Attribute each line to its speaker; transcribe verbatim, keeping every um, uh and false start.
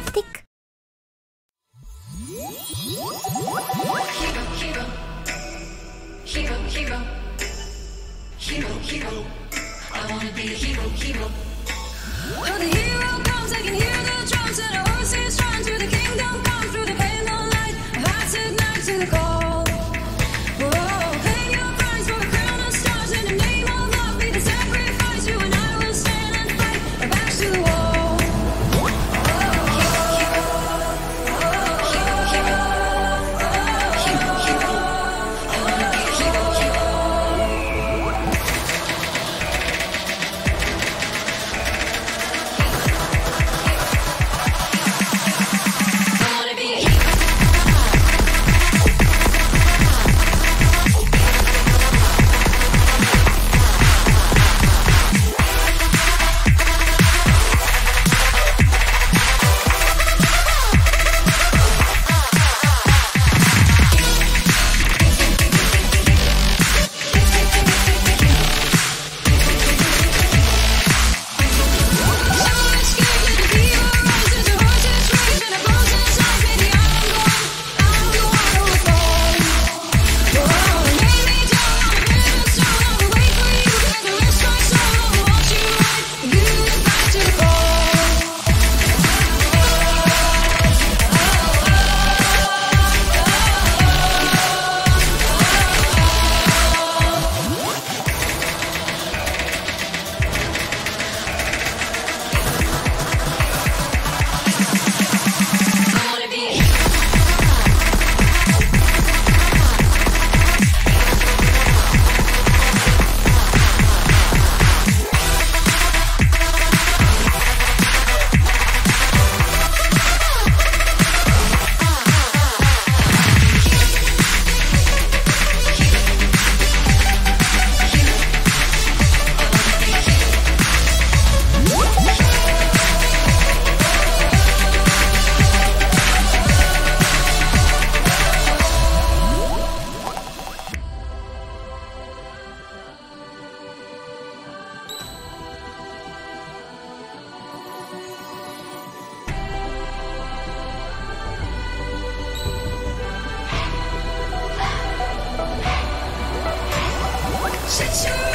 Speaker 1: Tick.
Speaker 2: Hero, hero, hero, hero, hero, hero. I wanna be a hero, hero.
Speaker 3: Oh, the hero comes, I can hear the drums and a horse is drawn to the kingdom come through the pale moonlight. Hearts ignite to the call. Oh, pay your price for a crown of stars in the name of love. Be the sacrifice. You and I will stand and fight our backs to the wall. Shut your